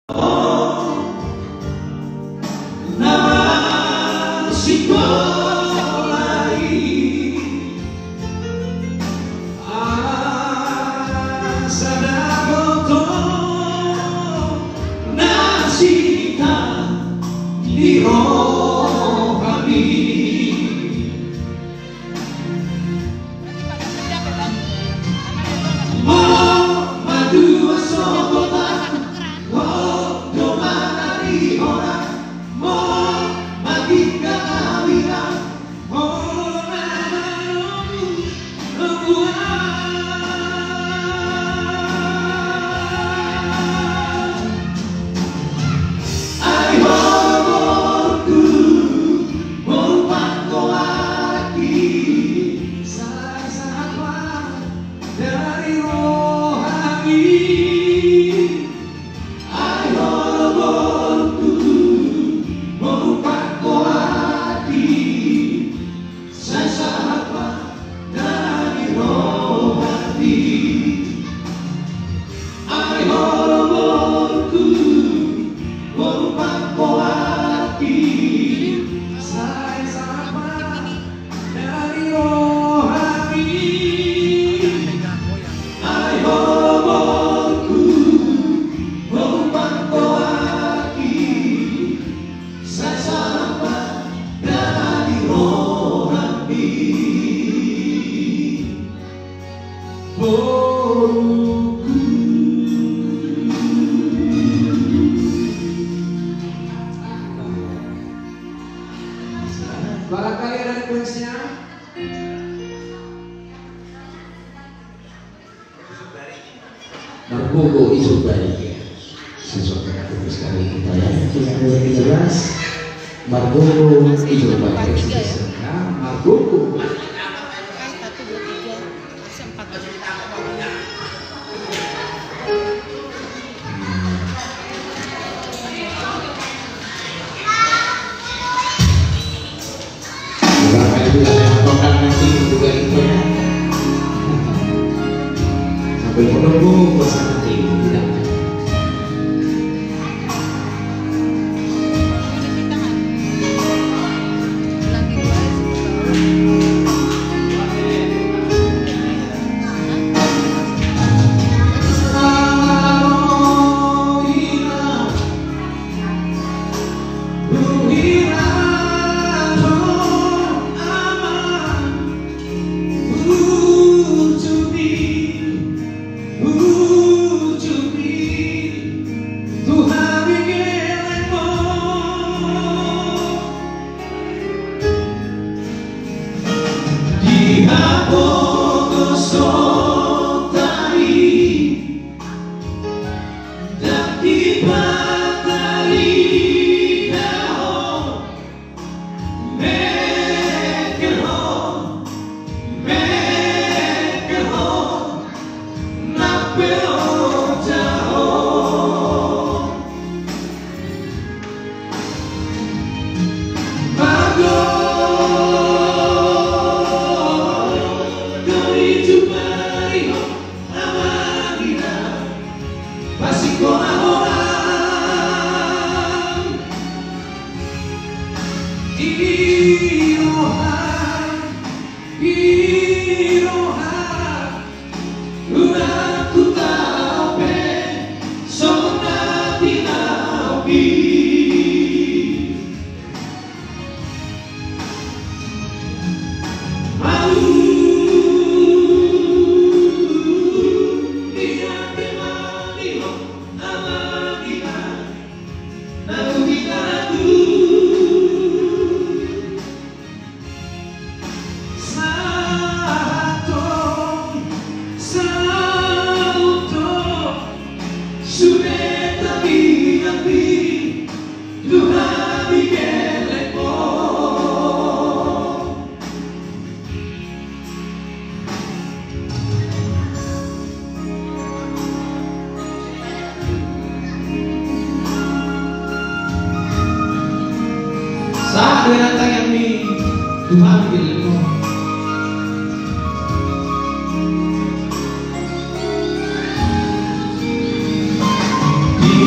Barangkali ada requestnya. Margogo itu baik. Sesuatu yang bagus sekali kita ya. Kita 2013 Margogo itu baik. Margogo. Sampai menunggu pasangan ini tidak binatang yang di Tuhan pilihmu. Di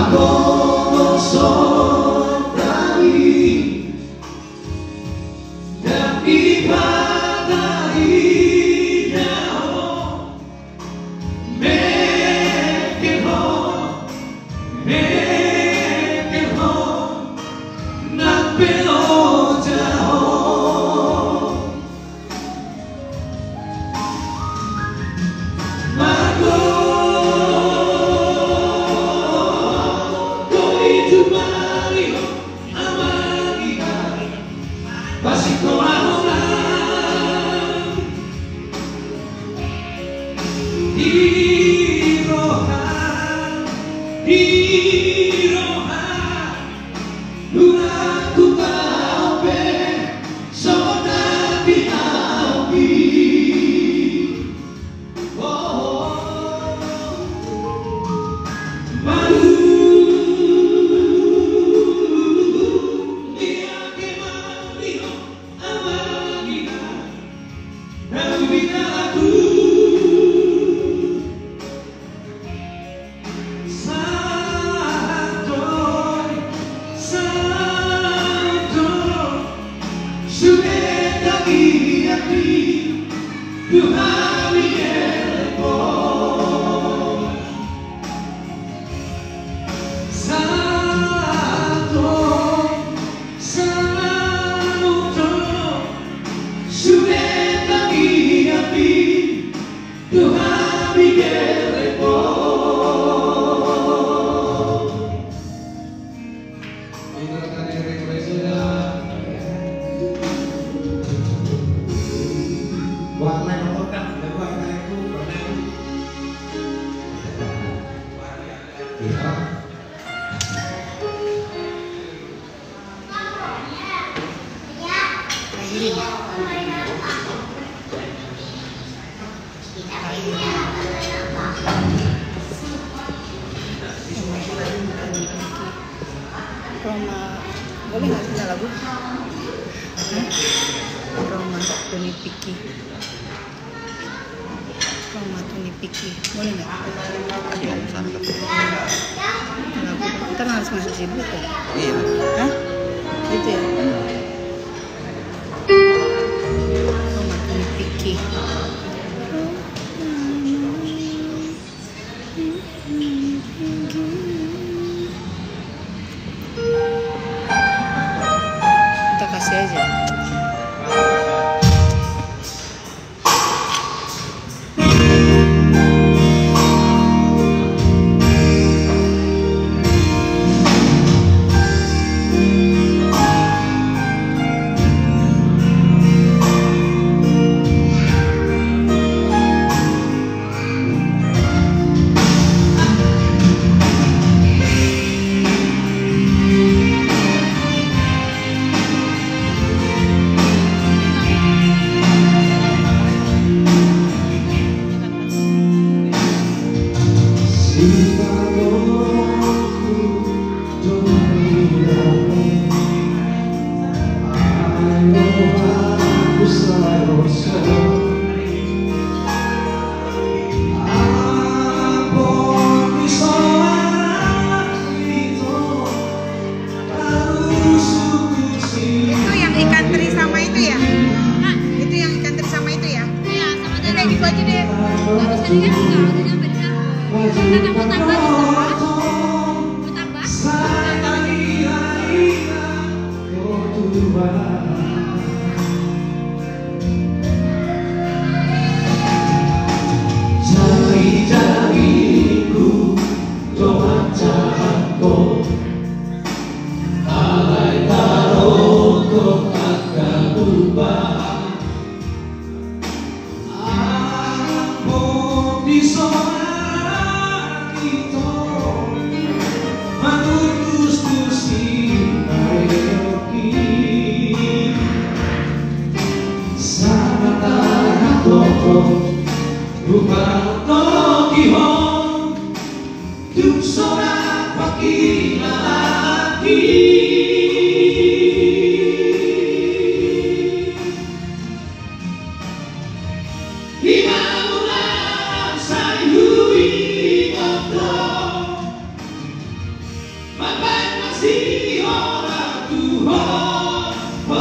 Roma, boleh nggak punya lagu? Roma Tony Piki, Roma Tony Piki, boleh nggak? Lagu, ntar harus masuk sibuk ya? Iya. Hah? Gitu ya? Roma Tony Piki. Kita kasih aja. masih orang Tuhan,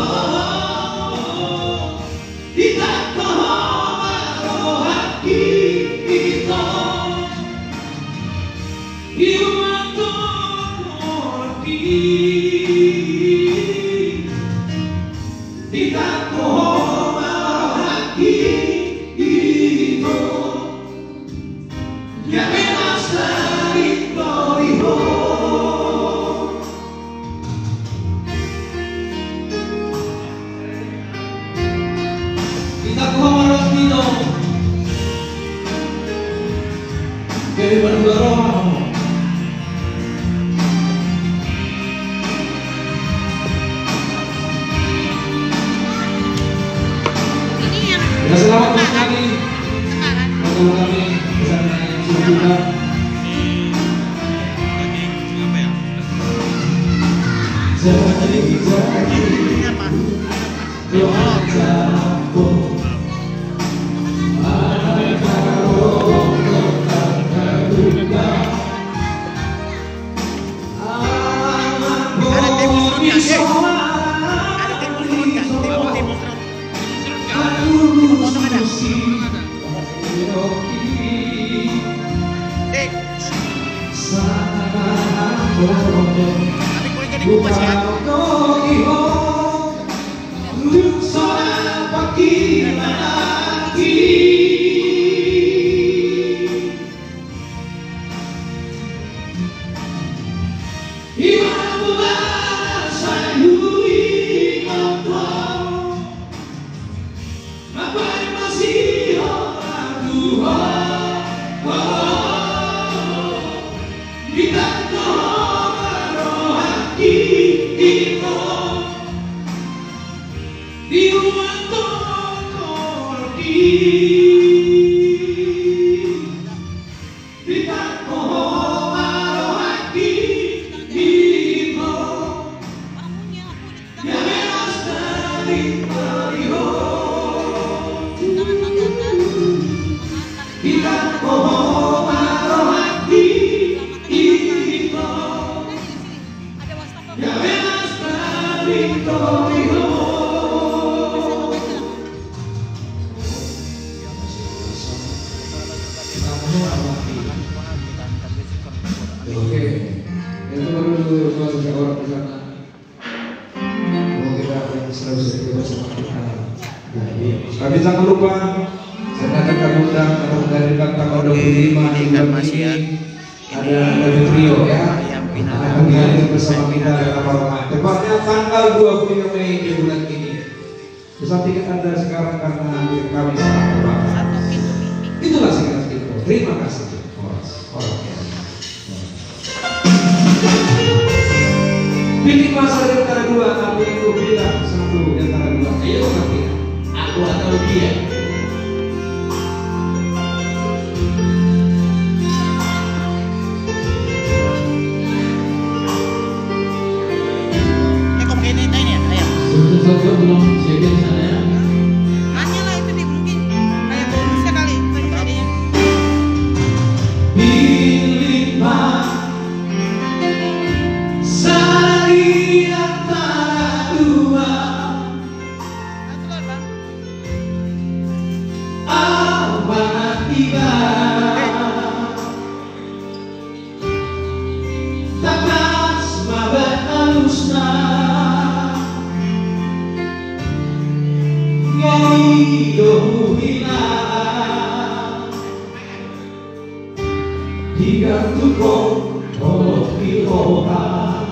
kita roh kita, iman terkordi, kita roh kita, ya bebas dari gloriho. Kita kuharap dito kay Barbarong. Ini yang Selamat sekali bersama kami bersama yang sudah juga. apa? Doa jatuh. Ada table fruit kan? Ada table fruit kan? Table fruit. Potong ada. Tapi kulitnya dikupas ya. Oke, itu baru suatu orang di sana. Mau kita yang selalu setia bersama kita. Tapi jangan lupa, saya akan undang dari tanggal 25 di bulan ini ada trio ya. Akan dihadir bersama kita dalam Ramadan. Tepatnya tanggal 23 Mei di bulan ini. Pesan tiket Anda sekarang karena kami sangat terbatas. Itulah singkat info. Terima kasih. Pilih masa di antara dua, tapi itu bilang satu di antara dua. Ayo nanti, aku atau dia. Kok begini ini ya? Ayo. Satu belum siapin sana ya. Hanya lah itu di mungkin kayak bonusnya kali tadinya. Pilih di antara dua, amanat tiba, takas mabat alusna, ngeri dohina, digantukong olok pilora.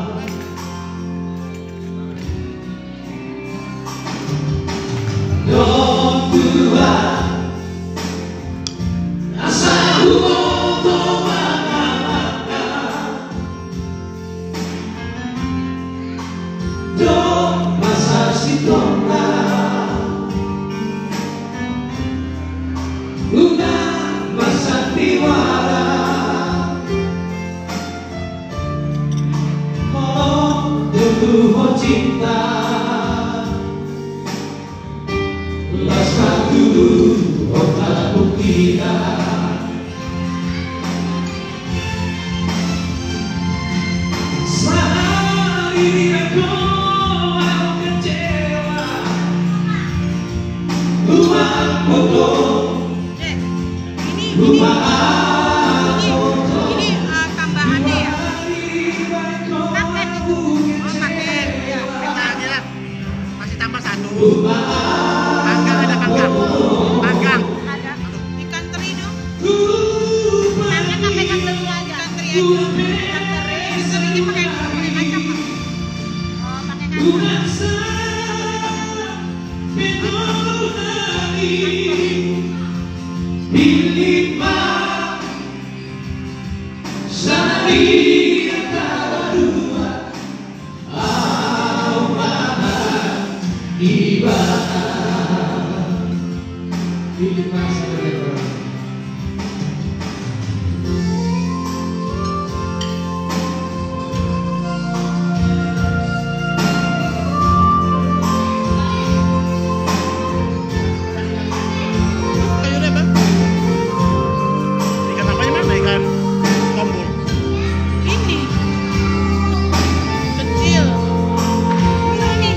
Cinta laskan dulu otak buktikan saat Panggang ada panggang. Panggang. Ada ikan teri dong. Ikannya nggak pegang dulu aja. Ikan teri aja. Ikan terinya pakai kacang Pak. Oh, pakai kacang. Sayurnya Bang. Ikan apanya mana? Ikan tombol. Ini kecil. Ini.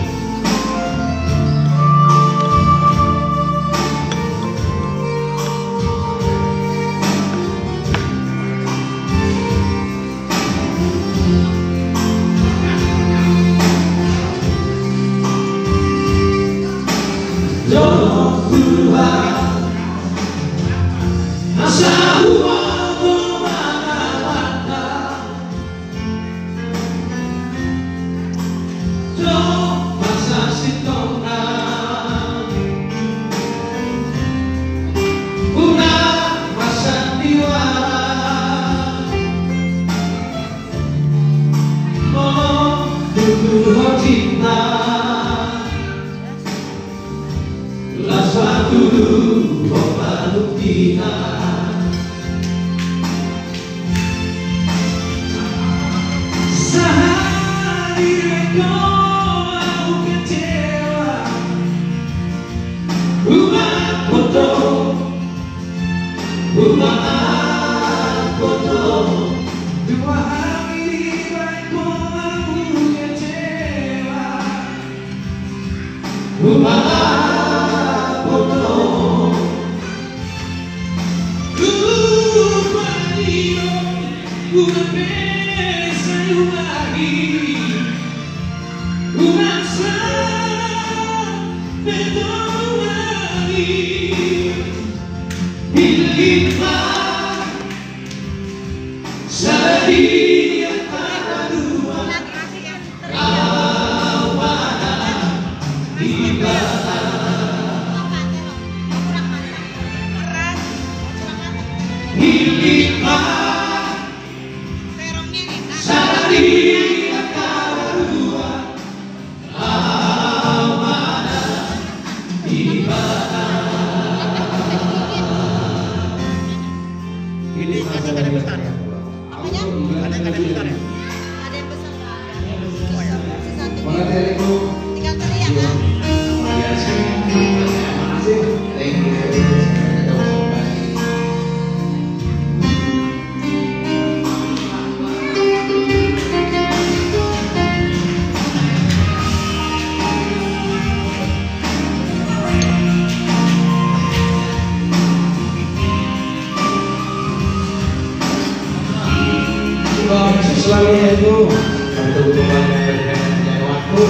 Selalu itu pertemuan dengan waktu.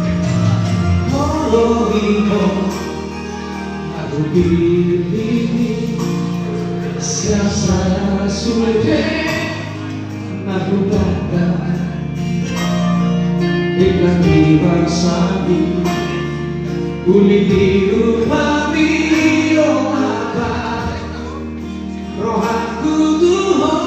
Aku pilih siapa sulit aku datang iklan di bersami kulit biru pamilo apa rohaku Tuhan.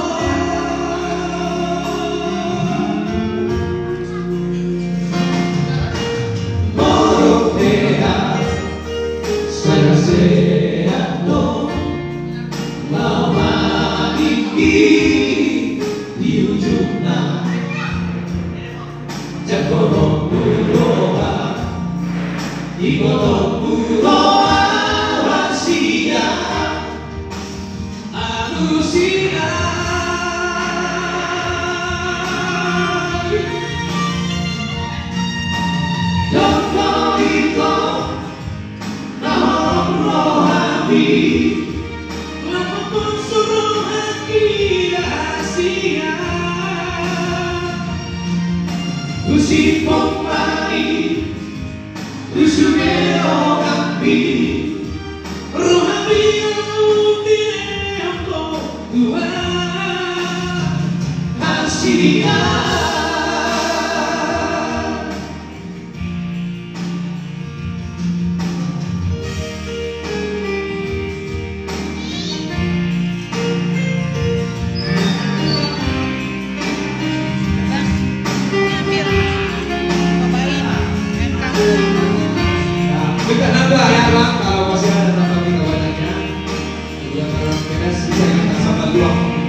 Juga nambah ya Bang, kalau masih ada tambah kita banyaknya. Yang beres bisa kita sama dua.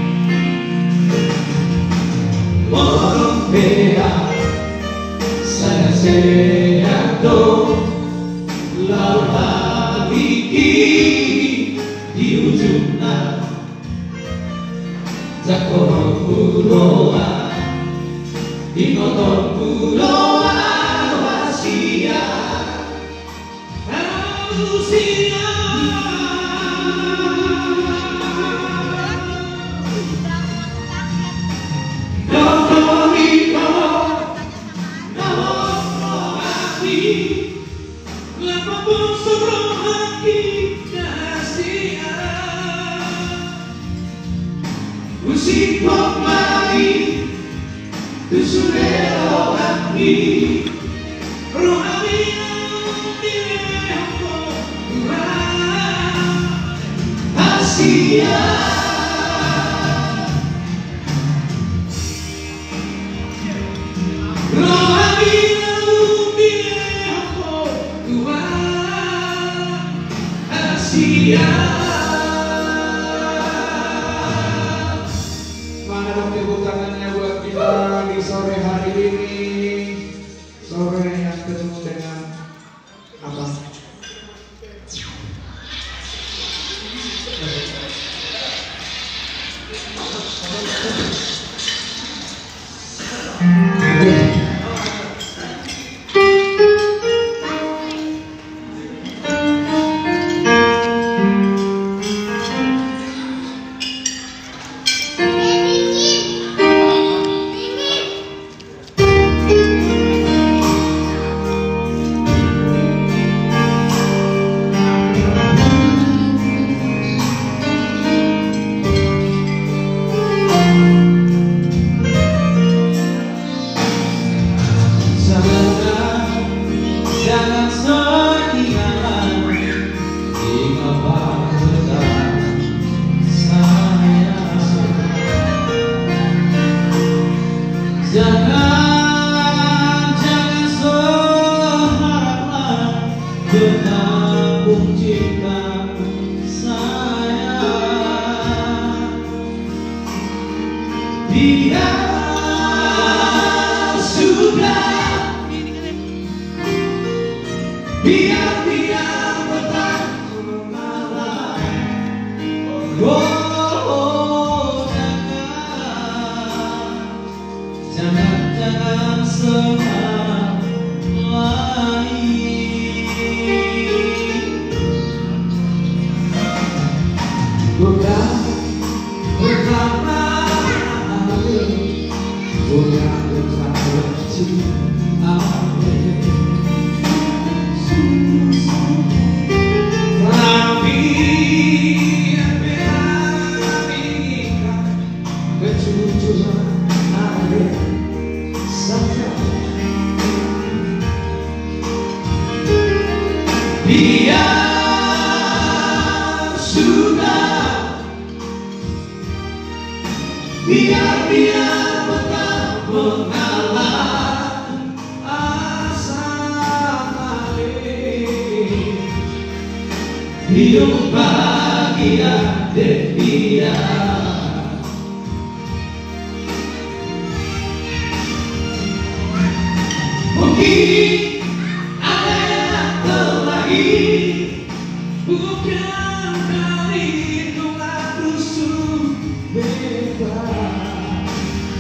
Moropea sana seado laut iki di ujungnya Zakoro Puloa di motor Puloa Wasia Manusia Musik pop mari Tusulero hati Rohani Dilepo Asia Rohani Dilepo Asia. Tepuk tangannya buat kita di sore hari ini, sore yang penuh dengan apa? Jangan sekian dikabahkan saya. Jangan seharaplah bergabung cinta saya. Biar sudah biar bertahan mengalah. Oh, jangan semua lain. Bukan bersama Ali, bukan bersama cinta. Biar sudah, biar betah mengalah asa hidup bahagia dan dia. Mungkin ada yang terlahir bukan dari tulang rusuk bebas.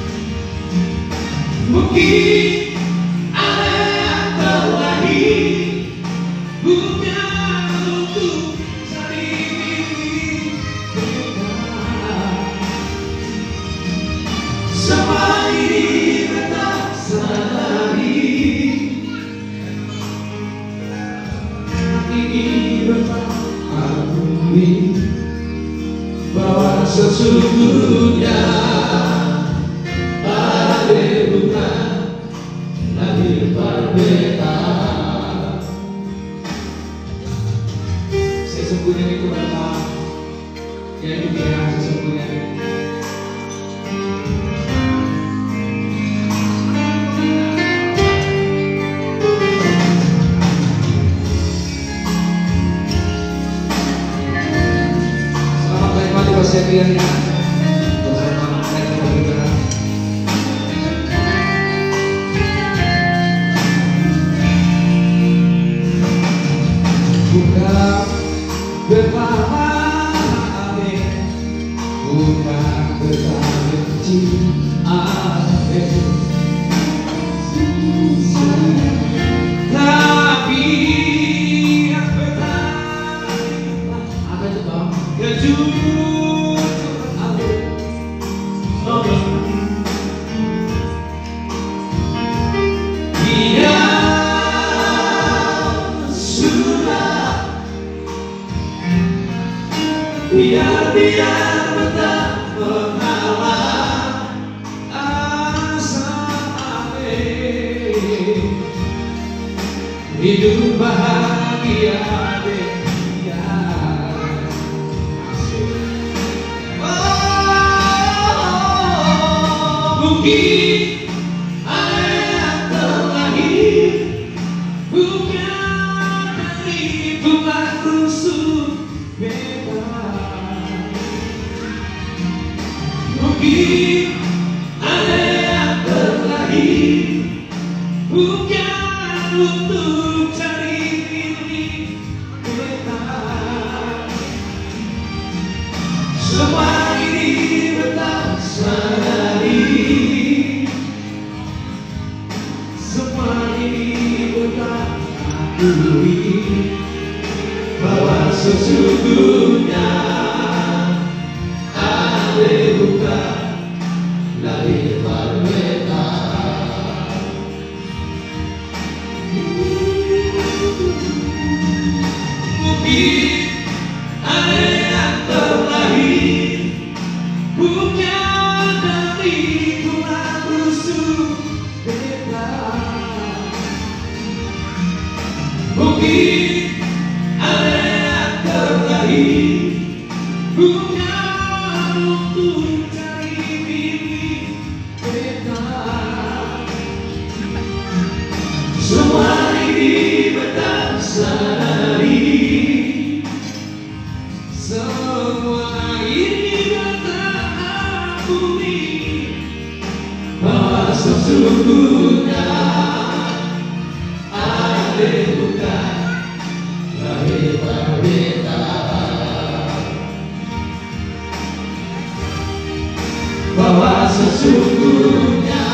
Mungkin ada yang terlahir bukan untuk saling bebas. Semua ini tak sadari akui bahwa sesungguhnya ada bukan lagi perbedaan. Sesungguhnya itu adalah ya dunia sesungguhnya. Selamat menikmati persediaannya bersama mereka kita. Bukan berpahamane, bukan berbenci ane, tapi yang pertama Apa itu Bang? kejutan ane. Dia sudah biar tak mengalah Asa ane, hidup bahagia dia. Mungkin ada yang terlahir bukan dari bulan rusuk bebas. Mungkin ada yang terlahir bukan untuk cari milik bebas. Semua ini berasal dari, semua ini akui bahwa sesungguhnya ada bukan lagi perbedaan. Mungkin ada yang terlahir bukan dari tulang rusuk bebas. Mungkin ada yang terlahir bukan untuk cari milik bebas. Semua ini berasal dari, semua ini terakui bahwa sesungguhnya ada bukan lagi perbedaan. Bahwa sesungguhnya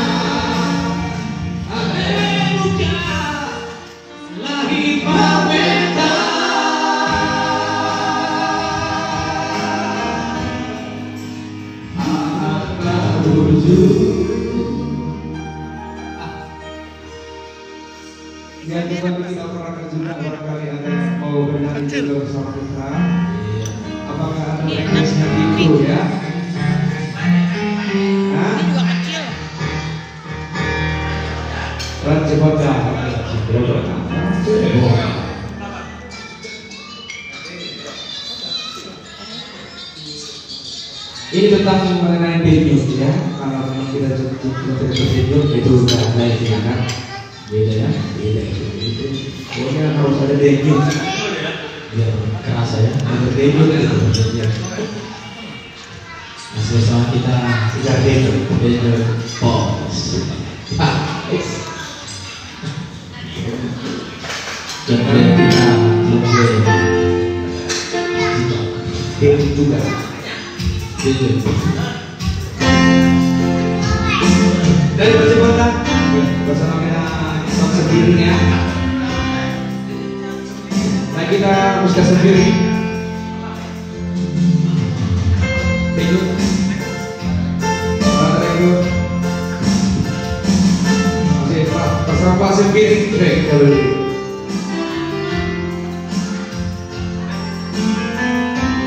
ada bukan lagi perbedaan. Anak wujud. Ya kita perkenalkan juga barangkali ada yang mau bernyanyi juga bersama kita. Apakah ada requestnya itu ya? Hah? Ini juga kecil. Rancibota. Ini tentang mengenai denyut ya. Kalau memang kita cerita denyut itu udah lain kan? Beda ya, beda itu. Pokoknya harus ada denyut. Biar kerasa ya. Ada denyut itu. Nah, sama kita Tidak denyut. beda pos. Dan kalian kita lebih Denyut juga. beda. Dari Rancibota bersama kita Islam sendirinya. Nah kita musik sendiri. Denyut. Denyut. Masih Pak, terserah Pak sendiri. Kalau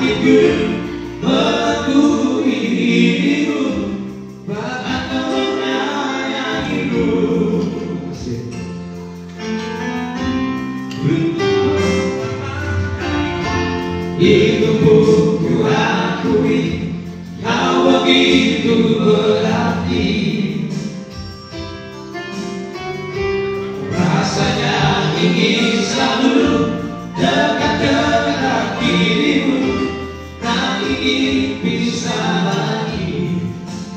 hatiku mengakui dirimu, bahkan kau menyayangiku. Itu pun ku akui, kau begitu berarti. Rasanya ingin selalu dekat-dekat dirimu, tak ingin pisah lagi.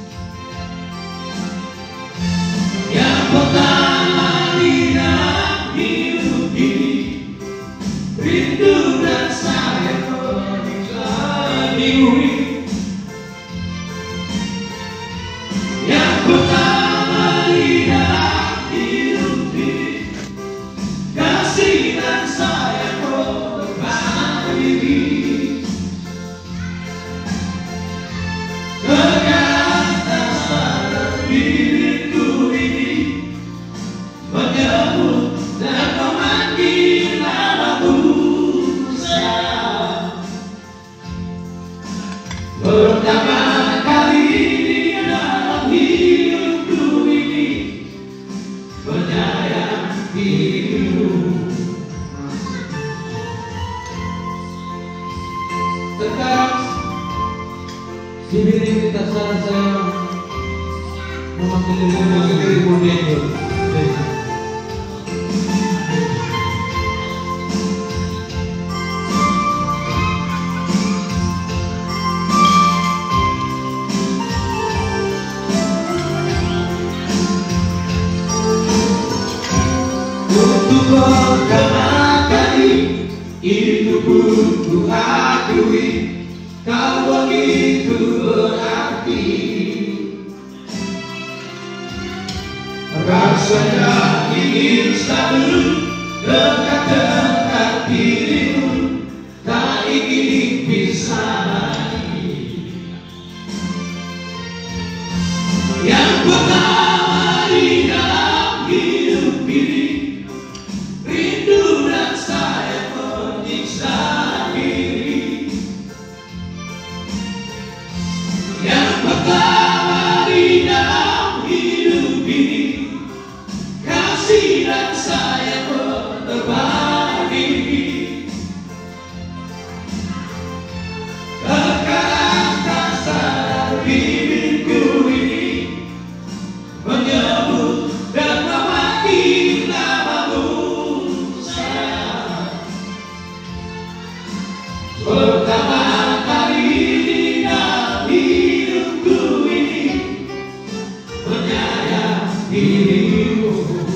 Yang pertama di dalam hidup ini, rindu dan sayang menyelimuti. Yang pertama di dalam hidup ini, kasih dan sayang berbagi. Sekarang tak sadar diriku ini menyebut dan memanggil namamu sayang. Pertama kali di dalam hidupku ini menyayangi dirimu. Sekarang si diri kita saya memanggil dirimu Daniel. Untuk pertama kali itu pun ku akui, kau begitu berarti. Rasanya ingin selalu dekat-dekat dirimu, tak ingin pisah lagi. Yang pertama di dalam hidup ini, rindu dan sayang menyiksa diri. Yang pertama di dalam hidup ini, kasih dan sayang berbagi. Sekarang tak sadar diriku ini menyebut dan memanggil namamu sayang. Pertama kali di dalam hidupku ini menyayangi dirimu.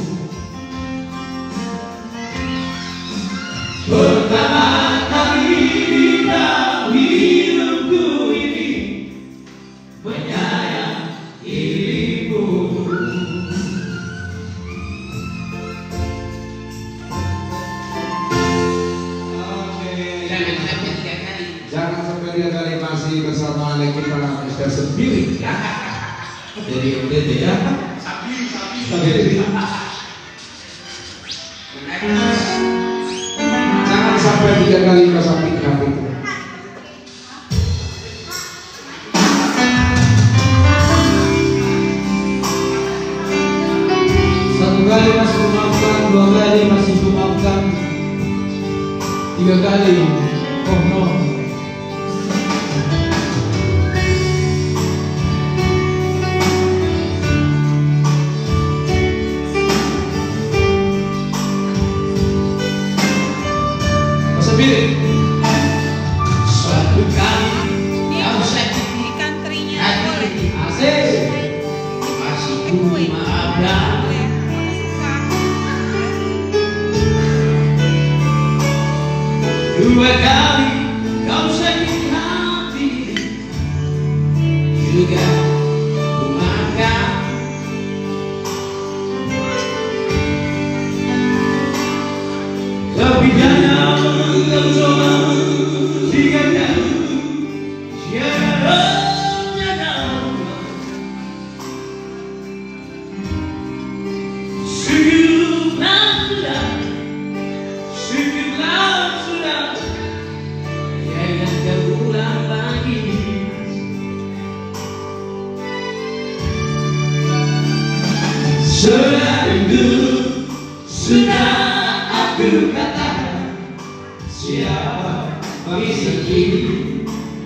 Pertama kali di dalam hidupku ini menyayangi dirimu. Jangan sampai 3 kali masih bersama kita Mr. Sendiri ya. Jadi UDT ya. Sabi. Jangan sampai 3 kali bersama kita. Satu kali masih memaafkan, 2 kali masih memaafkan, 3 kali oh no. Sabir. Suatu kali kamu sakit Ikan terinya hati boleh. asik masih ku maafkan. Dua kali kau sakit hati juga ku maafkan. Tapi jangan kau coba 3 kali siaranya kau. Sukirlah sudah, jangan jauh Selalu sudah aku katakan siapa ini.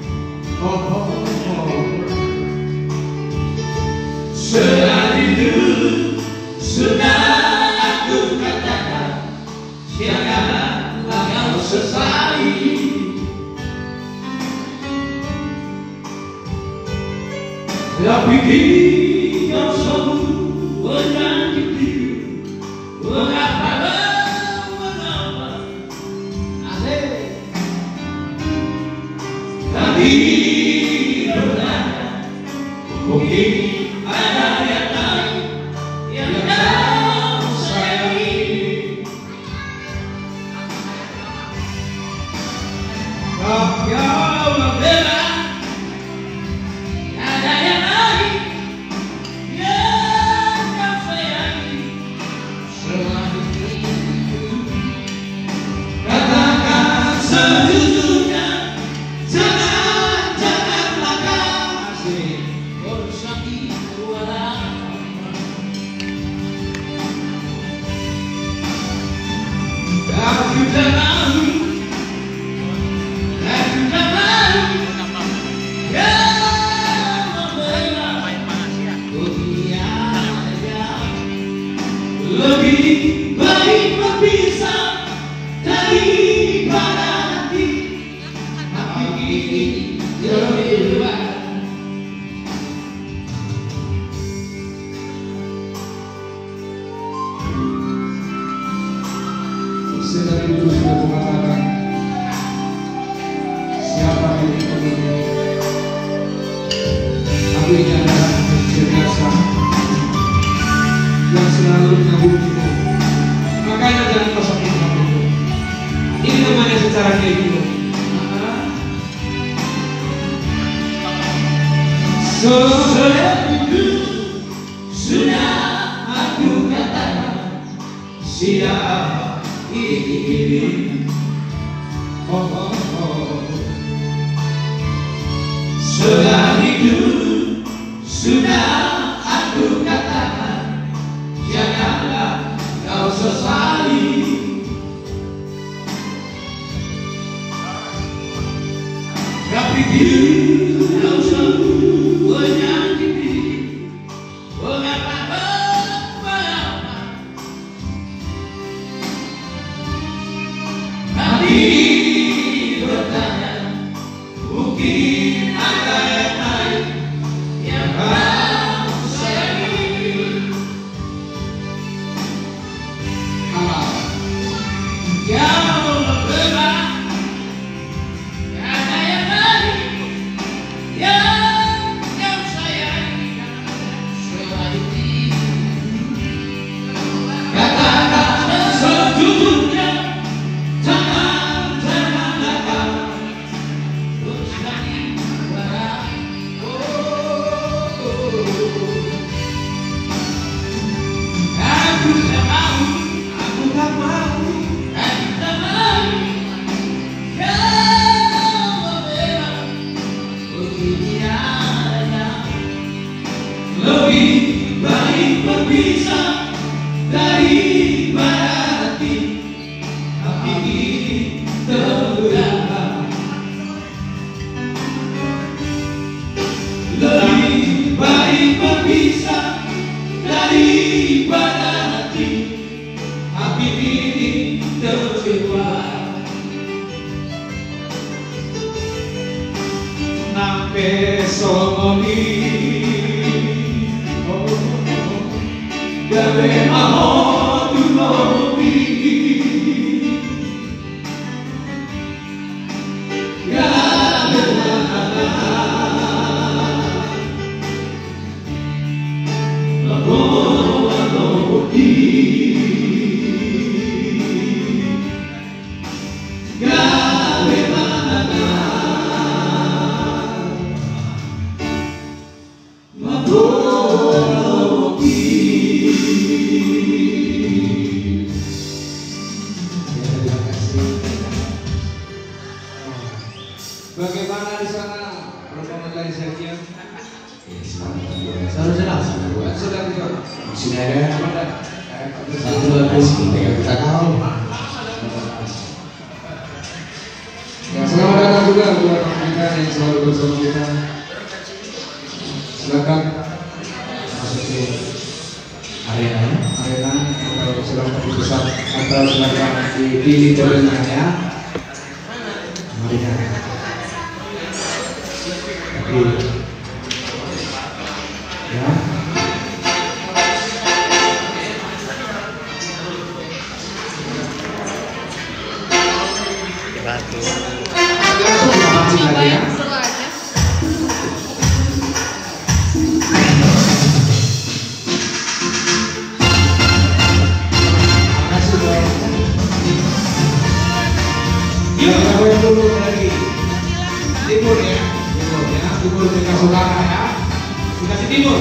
Selalu sudah aku katakan janganlah kau sesali. Tapi kini kau selalu menyakiti. Mengapa asik. Tapi bertanya mungkin ada yang lain yang kau sayangi. Kau membela ada yang lain yang kau sayangi. Selalu katakan sejujurnya, janganlah kau bersakit aku jangan lebih baik berpisah daripada nanti. Tapi ini lebih baik. Sedari dulu sudah mengatakan siapa yang peduli. Aku ini adalah manusia biasa yang selalu mengagumimu. Makanya jangan kau sakiti hatiku. Ini namanya secara kayak gitu. Selalu sudah aku katakan siapa ini. Selalu sudah aku katakan janganlah kau sesali. Tapi kini kau selalu menyakiti. Mengapa tapi bertanya mungkin ada yang lain yang kau sayangi. Kau membela ada yang lain yang kau sayangi. Selain itu katakan sejujurnya, janganlah kau bersakit padaku. Aku tak mau, aku tak mau, aku tak mau kau membela begini adanya. Lebih baik berpisah daripada nanti. Tapi ini terluka. Lebih baik berpisah daripada nanti. Tapi ini terkecewa. Nampe somoni gawe mahon tulobi. Bagaimana di sana performa dari Sergio? Selalu jelas. Sudah juga. Sini ada satu lagi yang kita tahu. Ya, selamat datang juga buat kita yang selalu bersama kita. Silakan masuk ke arena atau silakan pusat atau silakan di jalannya ya. Mari ya. Ya. Batu. Langsung mancing lagi ya. Makasih dong. Ya, yang dulu dari timur ya, timur Afrika Utara ya, dikasih timur.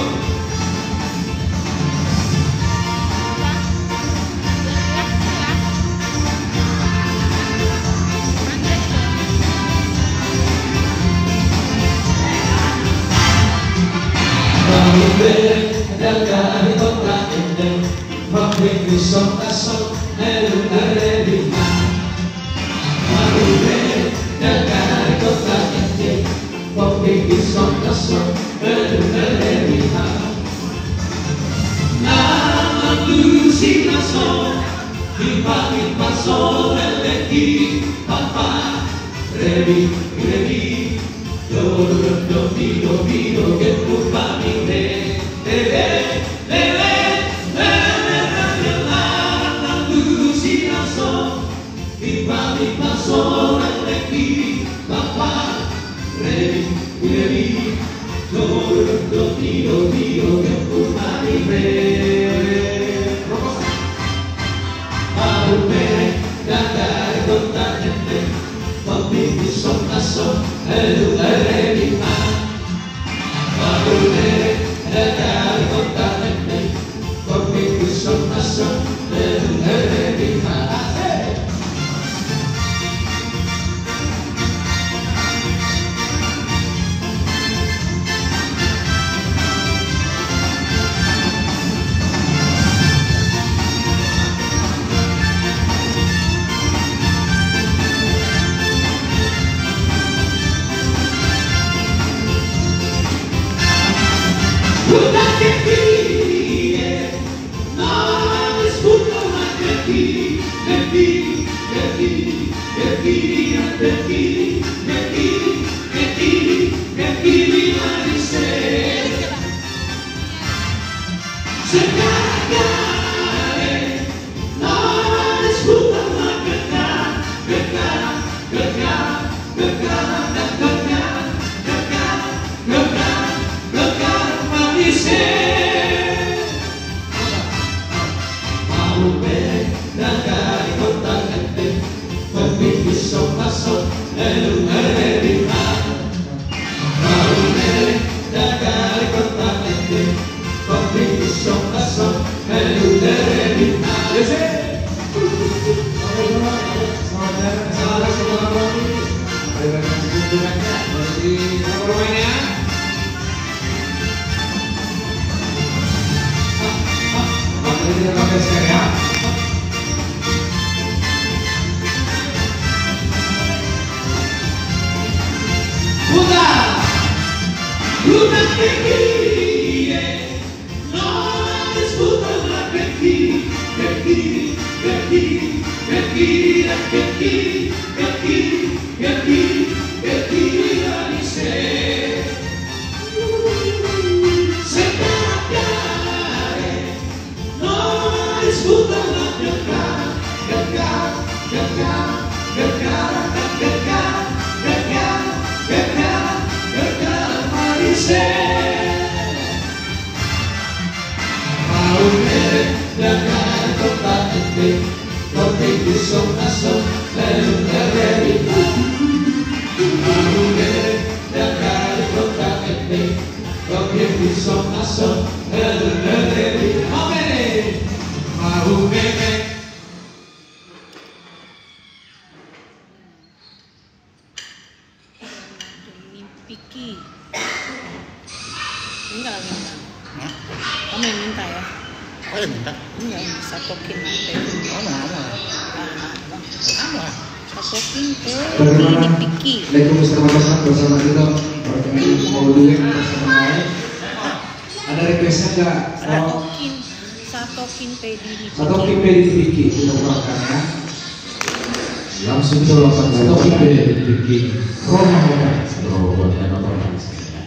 Piki. Enggak. Hah? Kamu yang minta ya? Oh ya minta? Enggak, satokin teh. Oh mau. Sama. Satokin teh. Bagaimana? Ini Piki. Assalamualaikum bersama kita. Orang mau duit bersama lain. Ada requestnya nggak? Satokin teh di Satokin Piki kita keluarkan ya. Langsung coba Satokin Piki. Roma. buat yang nonton.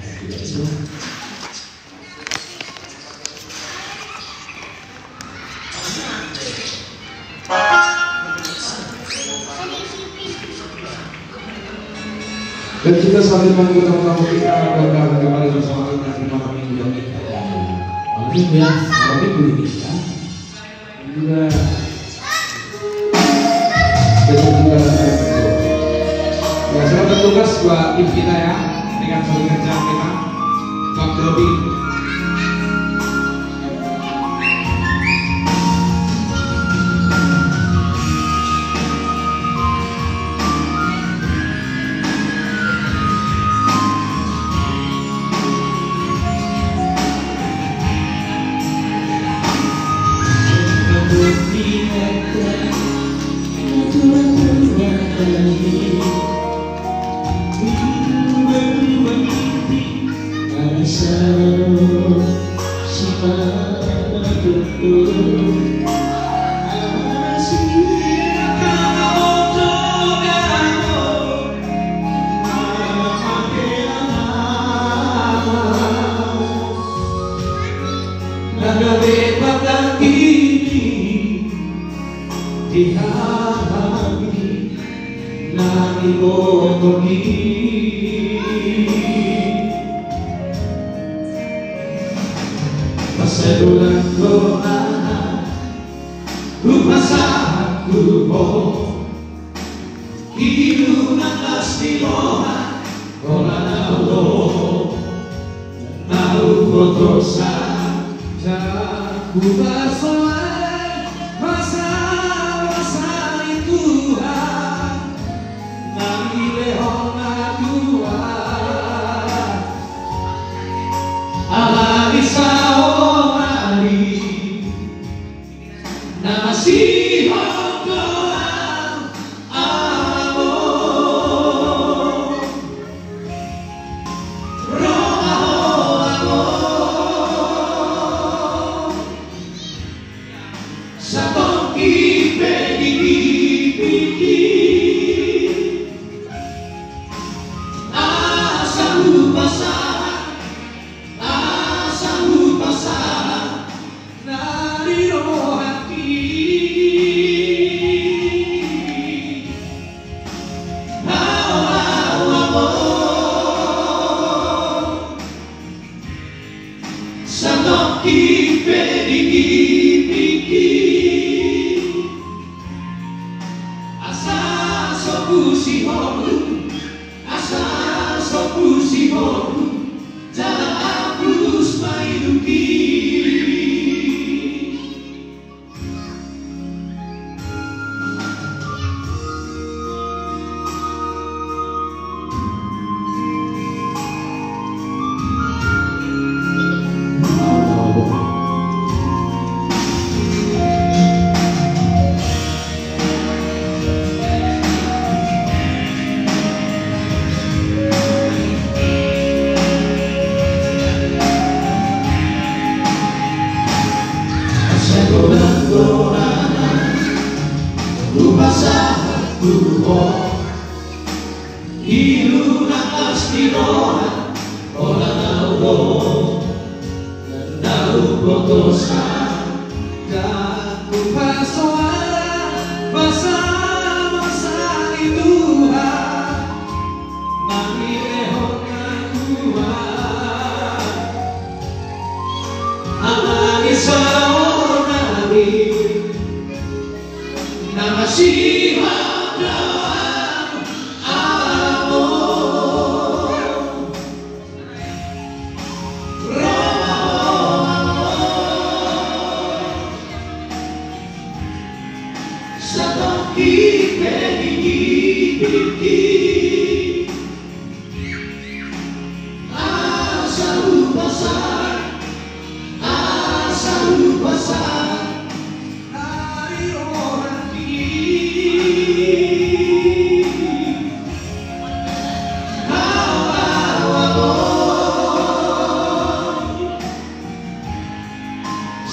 Dan kita sambil menunggu tamu-tamu kita akan kembali bersama kita di malam minggu yang kita. Mungkin ya, malam minggu ini ya. Dan juga besok juga ya, selamat bertugas buat tim kita ya dengan satu kerjaan kita Bang Dobi.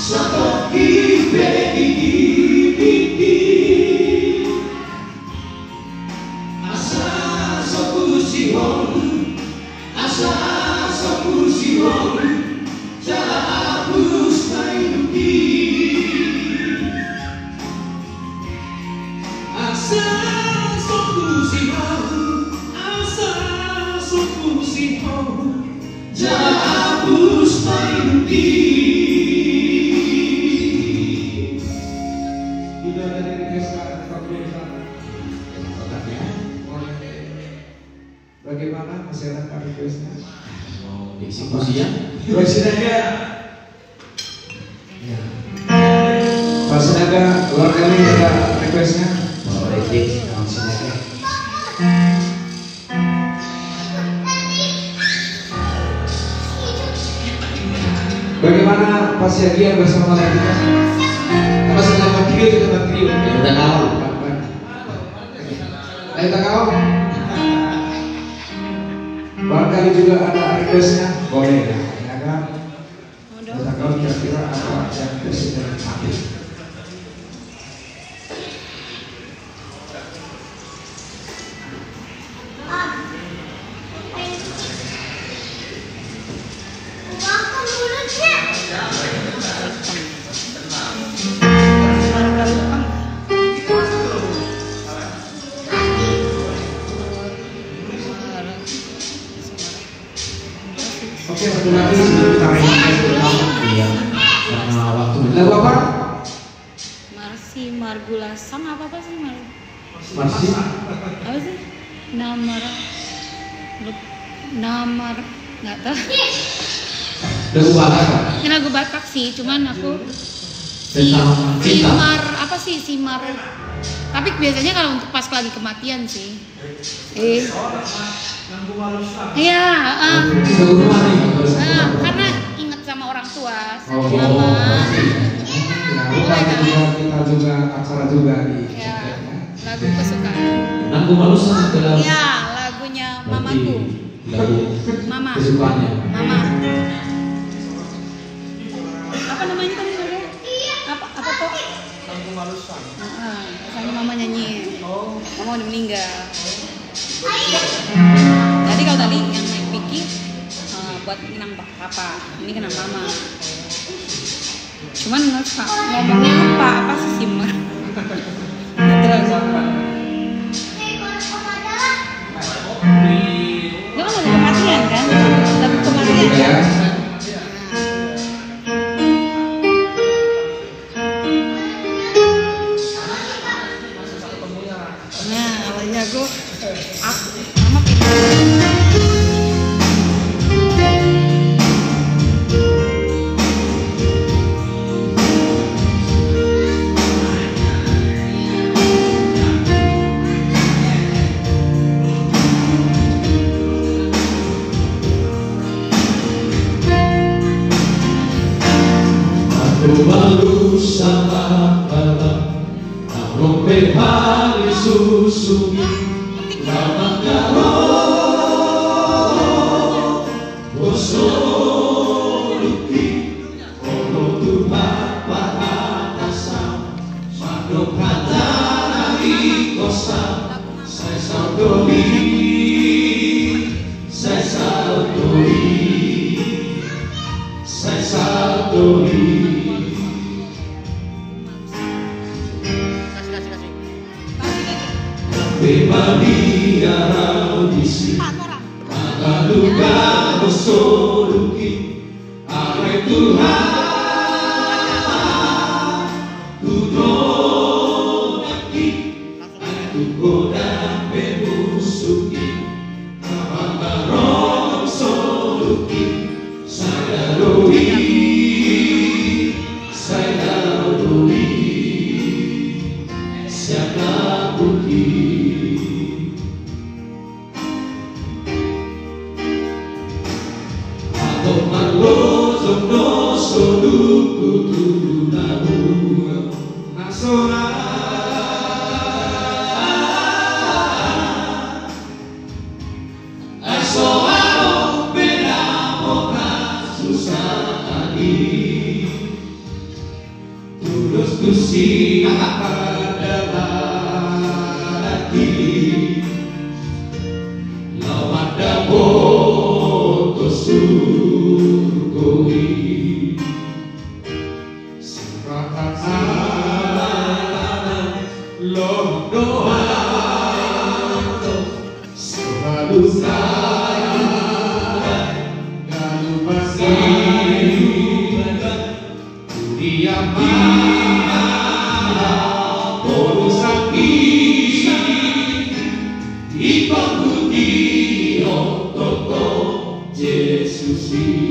Sudah ada request Pak Guru. Bagaimana masyarakat requestnya? Mau dieksekusi ya? Pak Sinaga. Ya. Pak Sinaga, keluarga ini ada requestnya. Mau redik, mau Sinaga. Bagaimana Pak Siagian bersama kita? Apa sedang trio juga trio? Ya udah kawan. Ayo tak kau. Barangkali juga ada requestnya, boleh ya kan? Kita kau kira-kira apa yang presiden ambil? Oke, satu lagi sebelum kita request bersama. Iya. Karena waktu Lagu apa? Marsi Margulasang apa sih Masih. apa sih? Namar nggak tahu. Lagu Batak. Ini lagu Batak sih, cuman aku Tentang cinta. Simar apa sih Simar? Tapi biasanya kalau untuk pas lagi kematian sih. Iya, Lagu mana nih? karena ingat sama orang tua, sama Oh, mama. ya, kita juga acara juga di. Ya, lagu kesukaan. Nanggu Malusa adalah Ya, lagunya mamaku, lagu mama, kesukaannya. mama. Apa namanya tadi lagu? Apa toh? Lagu Malusa. Biasanya mama nyanyi. Mama udah meninggal. Jadi kalau tadi yang naik Vicky buat kenang papa, ini kenang mama. Cuman ngomongnya apa sih Simar? Terus. Itu kan lagu kematian kan? Lagu kematian Ya. kan? Nah, kalau jago, mama pindah. Aku malu sama malam, rompe hari susu, lama karo, bosoluki, ono tuha pahatasam, madok kata nari kosa, saya saudoli, saya saudoli, saya saudoli. Bebalia audisi, akaluka bosoluki, arai Tuhan, kudonaki, kukoda bemusuki, kapangaron soluki, saya doi, saya doi, siapa bukti. adalah hati lawan daboto sugoi sifatan anak doa selalu sayang kalau masih dia mana urusan ini ikut dia toko Yesus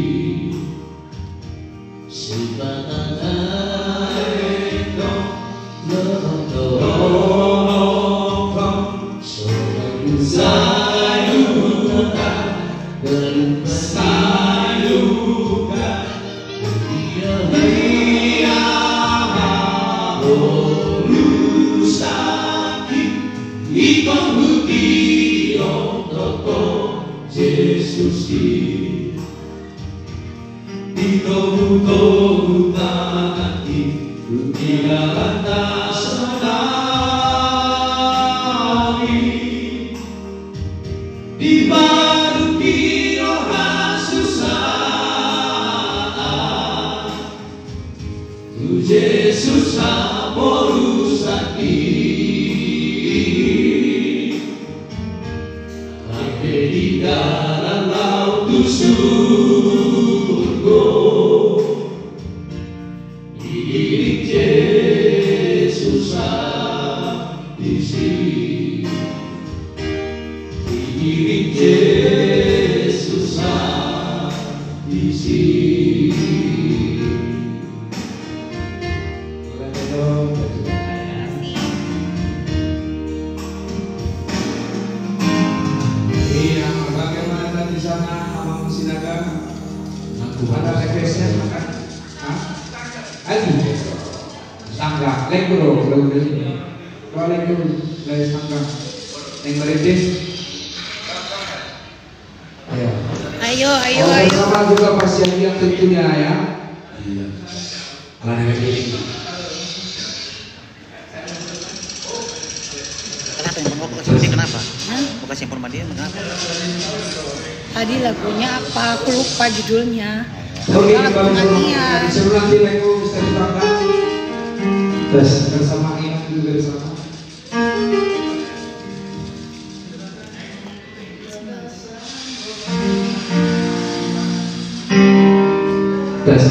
Yesus Itomu tanati Utiara senami Di baru kira susah Tu Yesus amoru sakit Ake di dalam laut surga Iring Yesus di sini Iring Yesus di sini Bagaimana di sana Amang Sinaga? Ada requestnya makan? Aduh, tangga, lek bro, belum dari sini. Kalau lek dulu, dari tangga, yang merintis. Ayo. Bersama juga pasien yang tentunya ya. Iya. Kalau ada piring. Kenapa yang mau kasih dia kenapa? Mau kasih informasi dia kenapa? Tadi lagunya apa? Aku lupa judulnya. Oke, Lagu kalau kematian. disuruh nanti lagu bisa dipakai. Terus bersama ini juga bersama. Tes.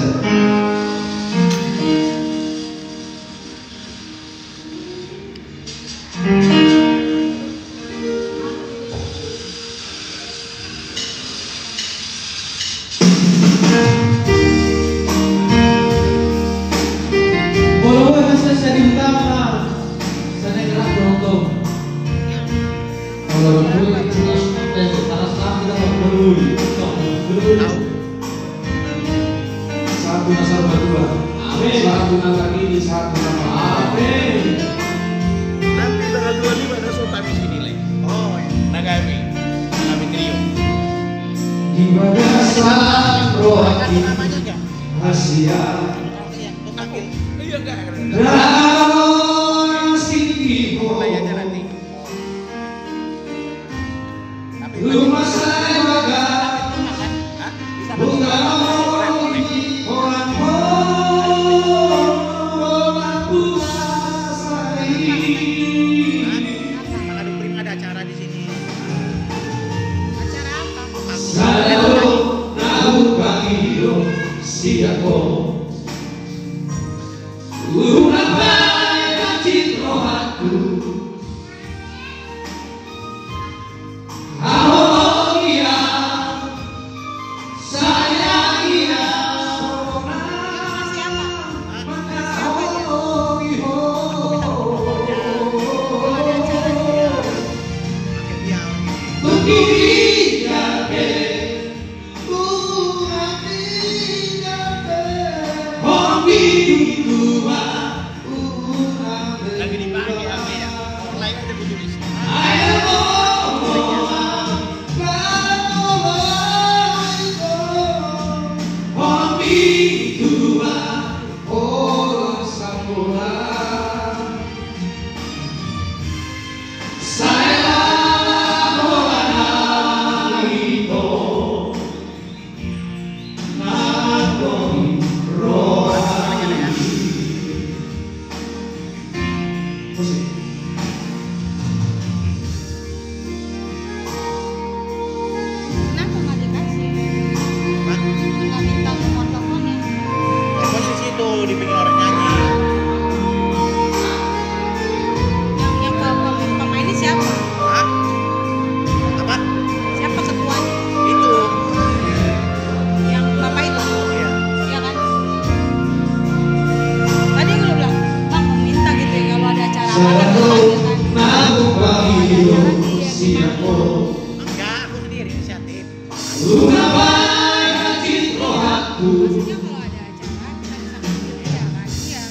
Nanti tanggal 25 ada show kami sini lagi. Oh, Nagami Trio. Di bagasan rohani Asia Iya enggak? Dalam singkimu Tanya nanti. Rumah saya bagai bunga orang Ada acara di sini. Acara apa? saya tahu bagi siapa Umat baik citra aku Oh iya saya iya Siapa? Oh iya Bukit dibikin orang nyanyi. Yang pemainnya siapa? Hah? Apa? Siapa ketuanya? Itu. Yang bapak itu? Iya. Iya kan? Tadi aku udah bilang, bang mau minta gitu ya kalau ada acara apa kan dipanggilkan. Enggak, aku sendiri inisiatif. Maksudnya kalau ada acara kita bisa panggil dia kan? Iya.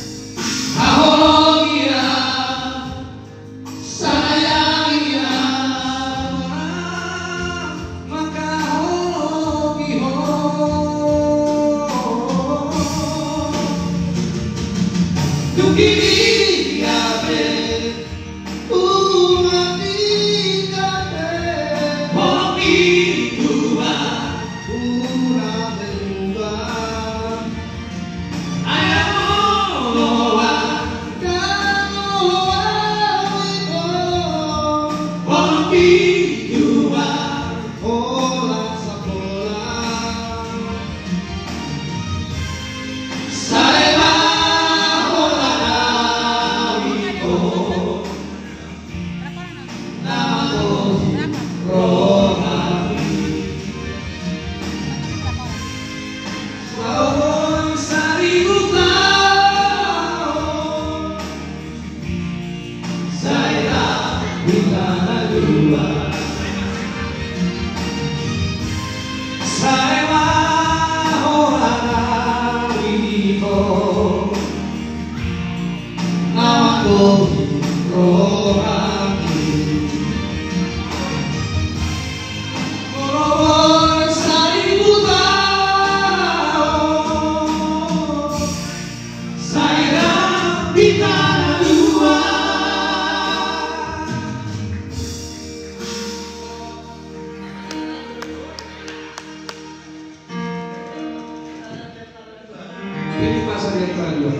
Ini masa di antara dua.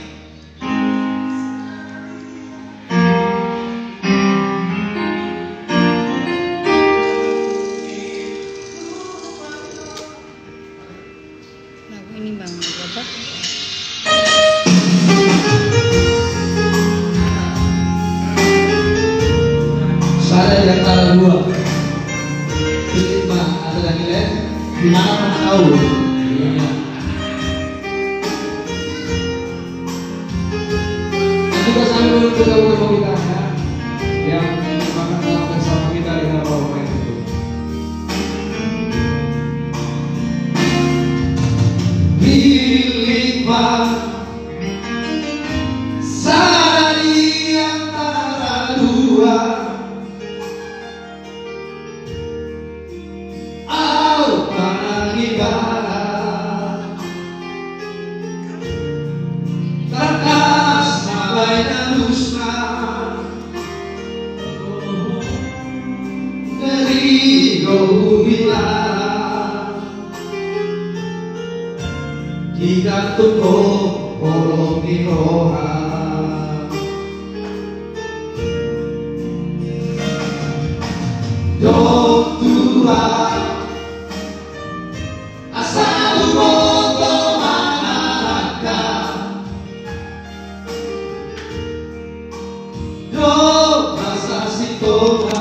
Lagu ini bang, lagu apa? Saya di antara dua. Ini Pak, ada lagi lain? Di mana pernah tahu? Iya. Dan juga sambil kita bersama kita ya, yang makan malam bersama kita dengan para pemain itu. Dilipat saya di antara dua. Aupana ibarat terkas sampai danusna dari gohilah jika tubuh polong di roha Jok Tuhan asal moto manaka Jok rasa sitona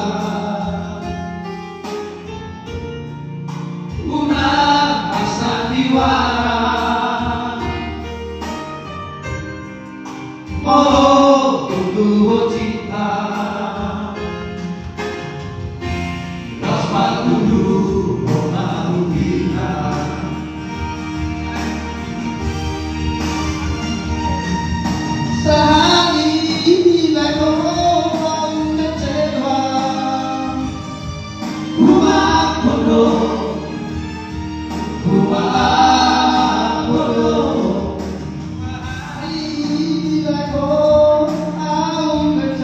Una asa diwara Oh tubuh cinta Raspat dulu Rona Rubina Sehari Lego Mau kecewa Rumah bodoh Rumah bodoh Sehari Lego Mau kecewa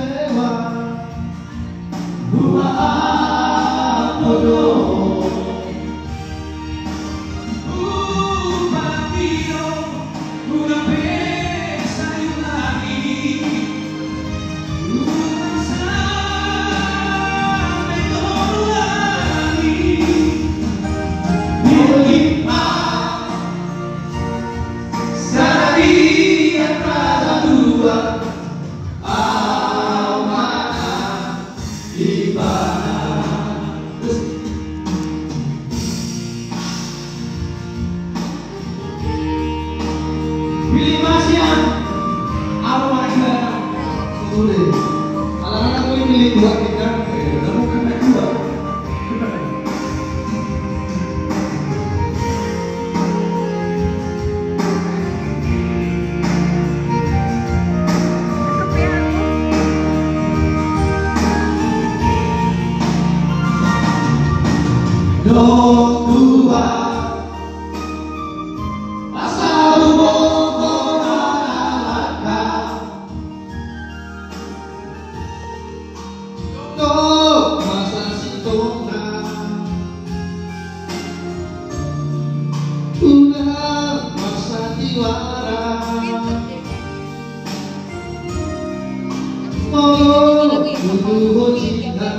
Pilih Mas yang aroma kita. Boleh. Anak-anak boleh pilih dua kita. Kamu kan naik dua. Dua pasal masa sitona udah masa diwara butuh cinta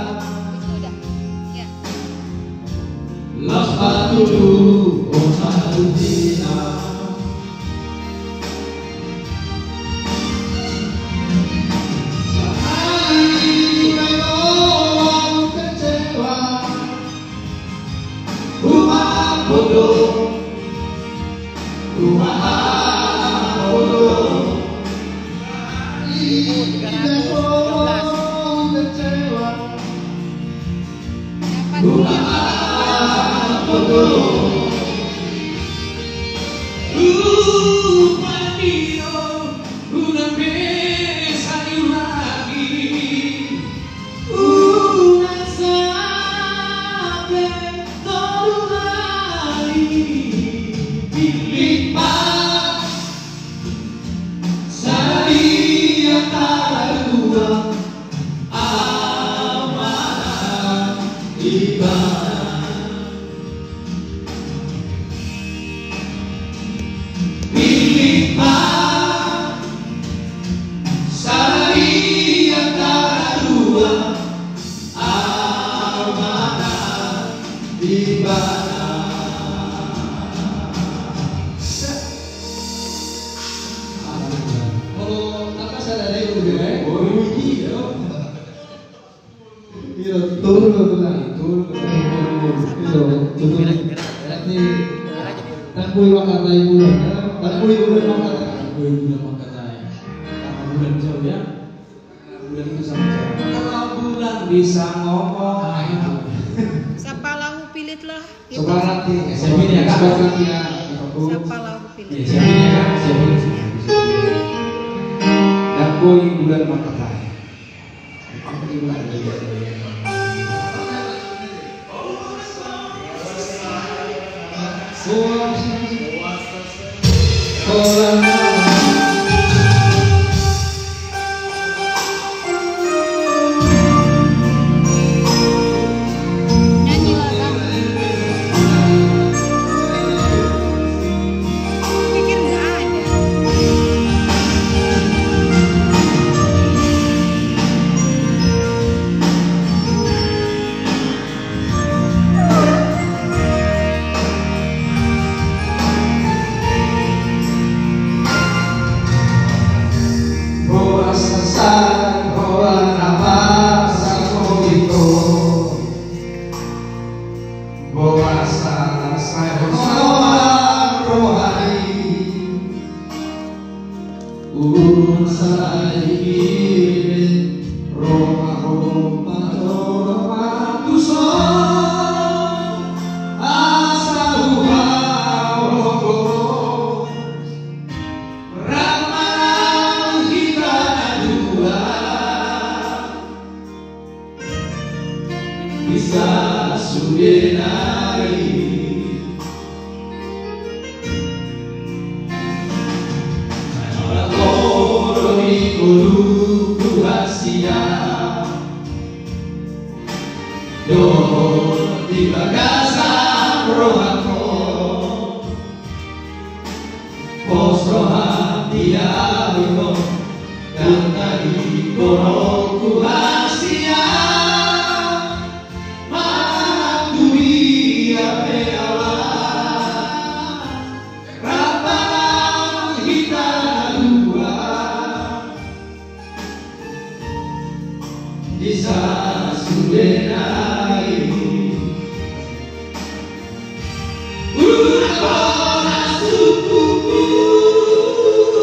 las patulu omalutina sehari memang kecewa rumah bodoh kecewa bisa ngomong itu. Siapa lahu pilitlah. Sekarang nanti, siapin ya kak. Siapa lahu pilit. Siapin ya kak, siapin. Dan boy bulan Makassar. Pikir nggak ada. Bisa sudenai Orang koro di kuru rahasia Do di bagasan rohako Pos rohan dia riko Dan tadi koro rahasia Bisa sudenai Udah suku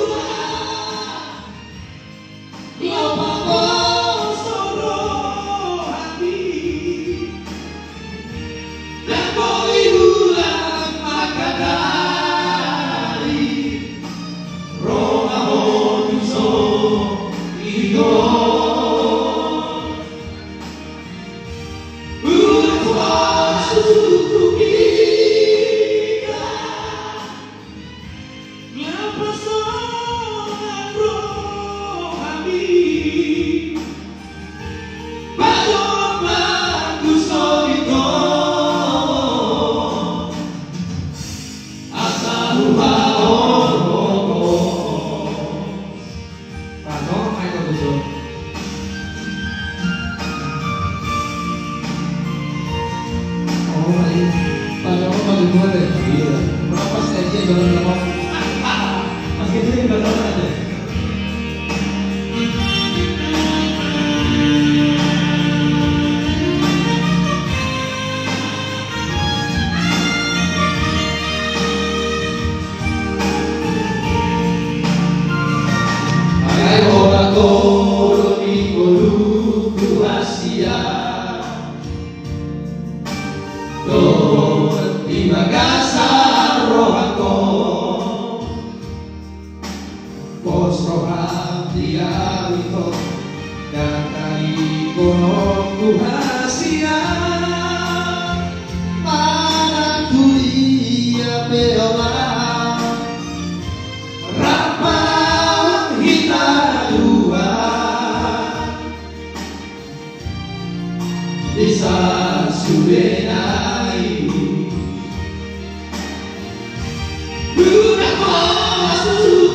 dia itu dan tadi kono ku hasia mana tu dia beola rapang kita dua bisa subenai bukan masuk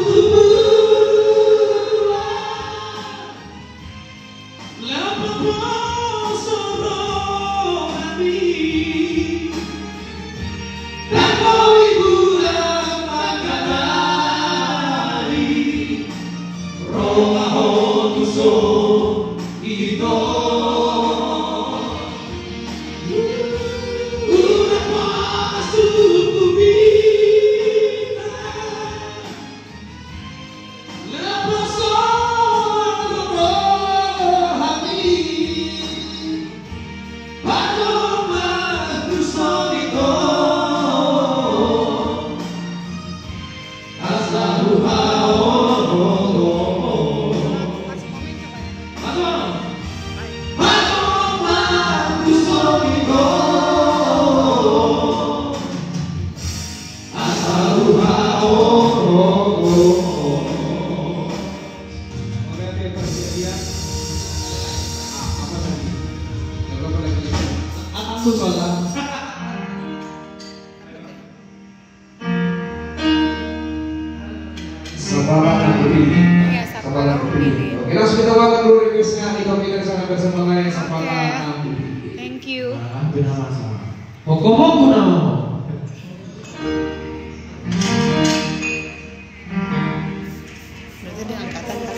Oke, langsung kita makan dulu requestnya. Iko kita sana bersama lain Sampala. Thank you. Moku nama. Berarti ada angkatan kali.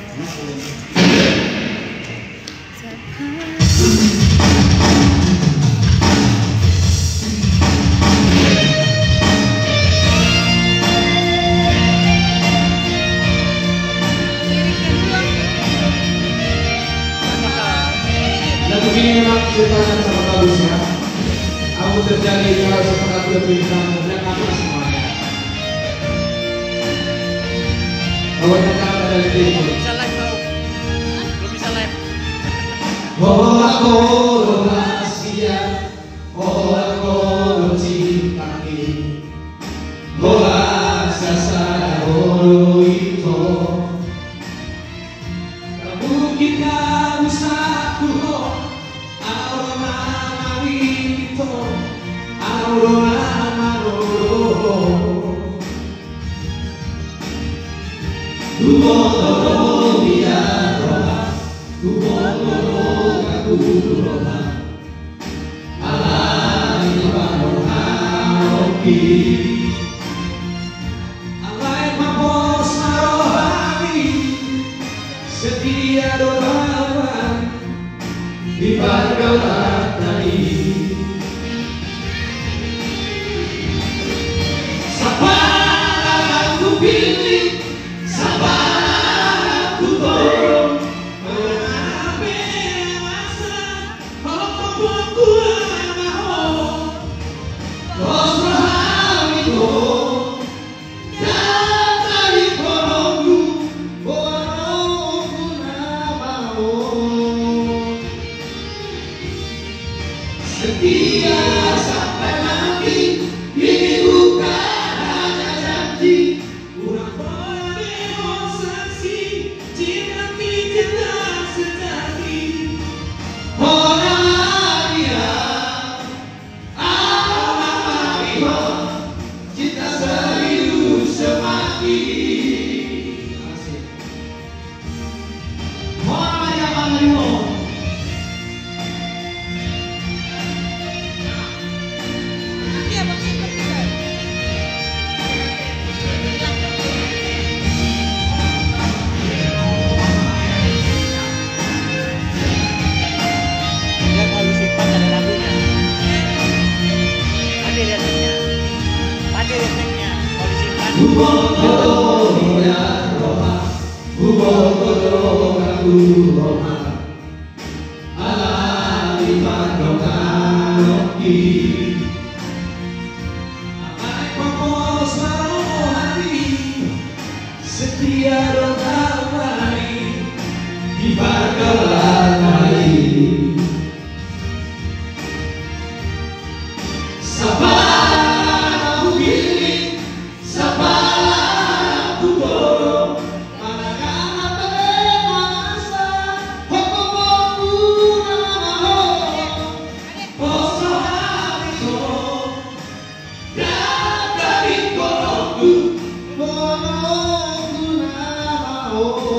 Begini memang ceritanya sama bagusnya. Aku terjadi kalau setelah dia pilih kamu dan aku semuanya. Pokoknya kamu ada di sini. Bisa live tau? Belum bisa live. Oh aku rahasia, oh aku cinta ini, oh asasa oh itu. Kamu kita usahaku. Setia doakan di pangkalan tadi. Sabar aku pilih, sabar aku tolong. Menabewasa, aku mau. Kosrahan itu, dan tadi kolongku, kolongku nama. Setia sampai mati, ini bukan hanya janji. Kurang berdemonstrasi, cinta kita sejati. Orang dia, cinta serius semati. Orang yang menerima. Iya, maksudnya bisa. Dia kalau simpan ada lagunya. Ada liatnya. Ada liatnya. Kalau disimpan. Setia doa kelak hari. Sabar aku pilih, sabar aku borong, manakah masa hukumku nama poso hatiku dan dari kolokku bolongku nama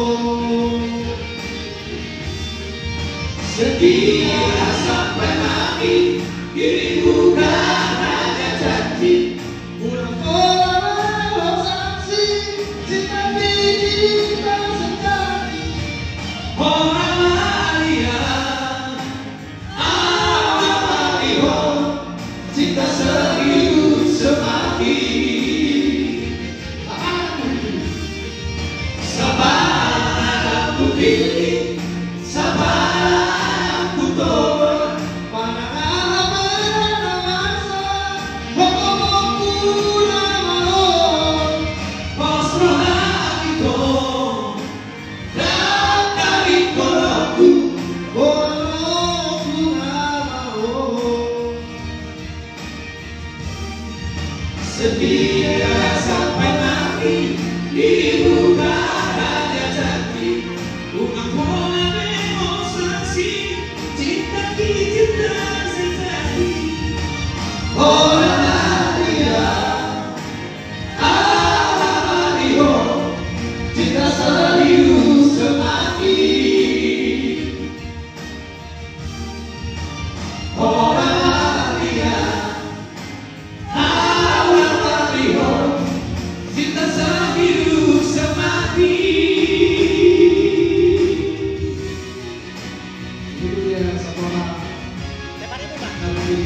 setia sampai mati. Dirimu kan hanya janji, pulang pola saksi, cinta diri tak sejati. Orang lain, awal cinta serius semati. Sabar aku pilih, sabar aku tolak. Setia sampai mati, dirimu kan hanya janji, bukan pola demonstrasi, cinta kita sejati. Orang dia, awal cinta serius semati. Orang dia, cinta serius semati. Itu dia sekolah. Depan itu Pak.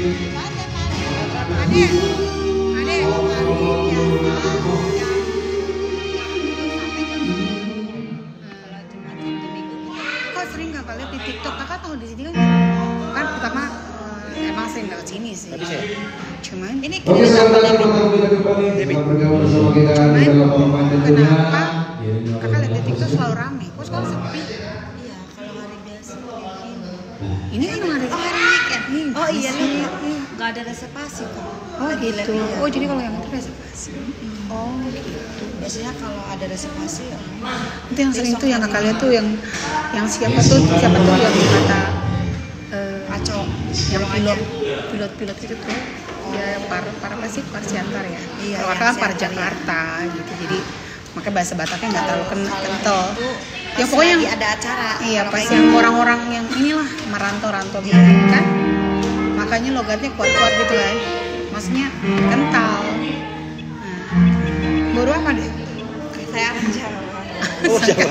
Kok sering kakak lihat di TikTok? Kakak tahu di sini kan pertama emang sering lewat sini sih. Tapi saya Cuman ini Oke, sahabat kita kembali bergabung bersama kita di dalam perempuan tentunya. kenapa kakak lihat di TikTok selalu rame? Kok sekarang sepi? Iya, kalau hari biasa begini. Ini kan emang ada Hari weekend. Oh iya sih. nih, nggak ada reservasi kok. Oh gitu. Iya. Oh jadi kalau yang itu reservasi. Oh gitu. Biasanya kalau ada reservasi, Itu yang sering tuh yang kakak lihat tuh yang siapa tuh yang kata Aco, yang pilot itu tuh ya para apa sih Parsiantar ya. Iya, Kalau yang kakak par Siantar, Jakarta gitu. Jadi makanya bahasa Bataknya nggak terlalu kental. itu Yang pokoknya lagi yang ada acara. iya Kalau pas kayak yang gitu. orang-orang yang inilah merantau-rantau gitu kan. Makanya logatnya kuat-kuat gitu kan. Maksudnya kental. Nah, baru apa deh? Saya aja. oh Jawa.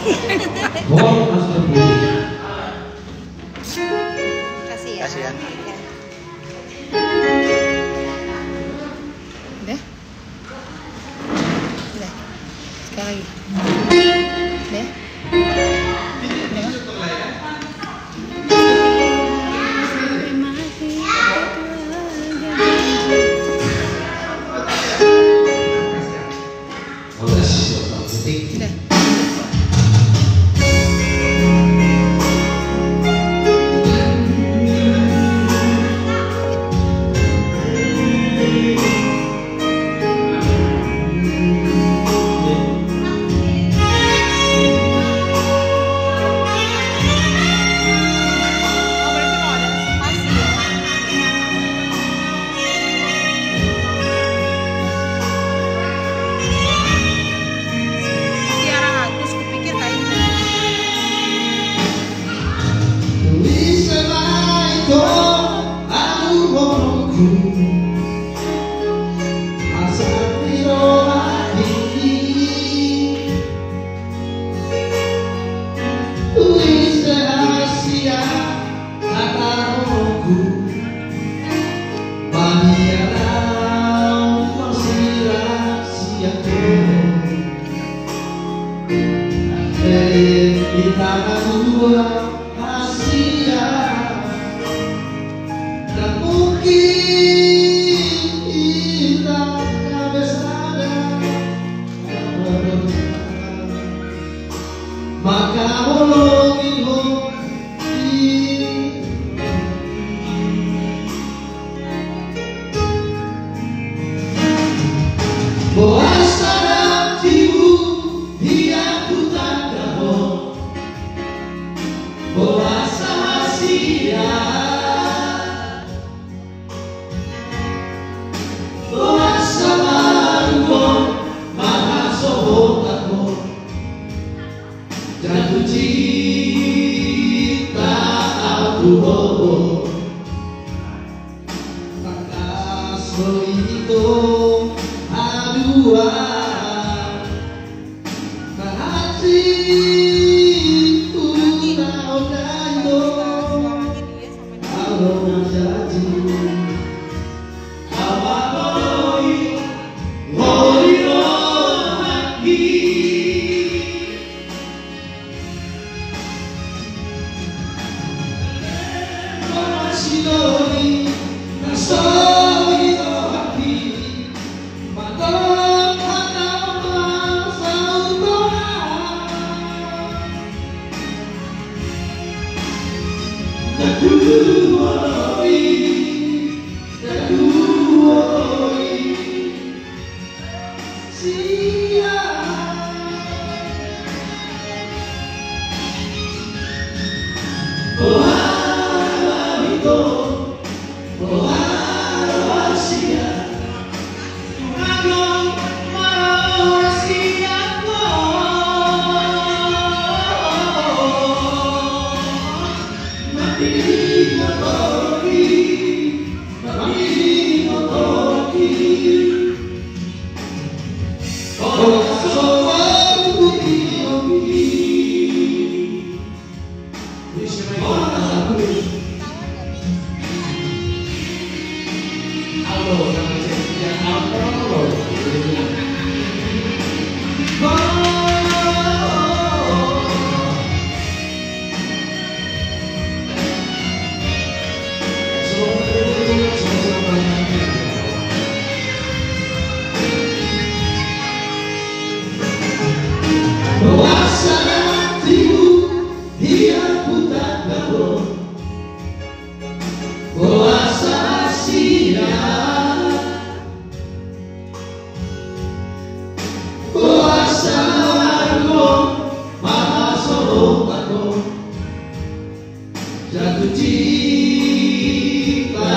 Kasih ya. Kasih ya. Oke. Udah? Udah. Sekali lagi. Udah? Udah? Sampai mati, udah. Oh berarti kalau ada reservasi ya. Tiara jatuh cinta aku tak sehitung aduan tak hati udah kalau jadi jatuh cinta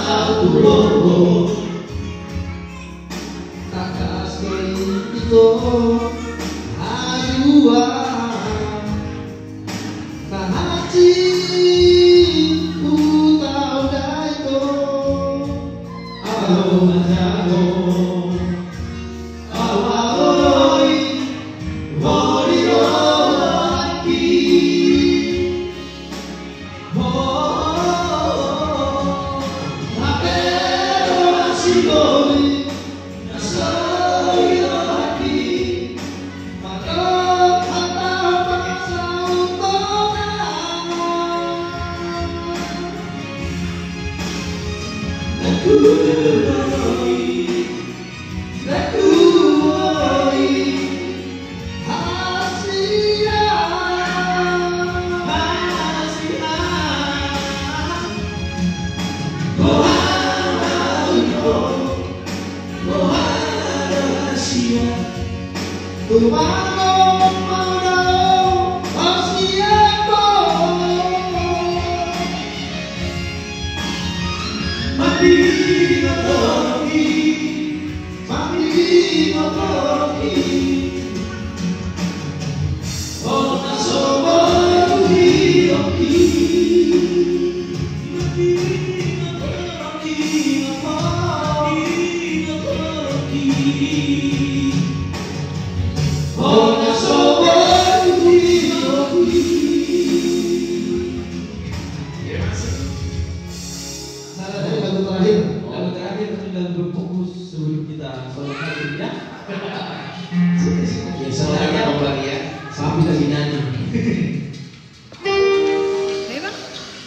aku tak kasih itu aduan tak hati ku tahu dah itu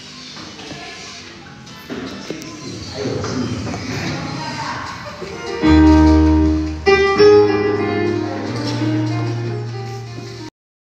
Ayo, sini.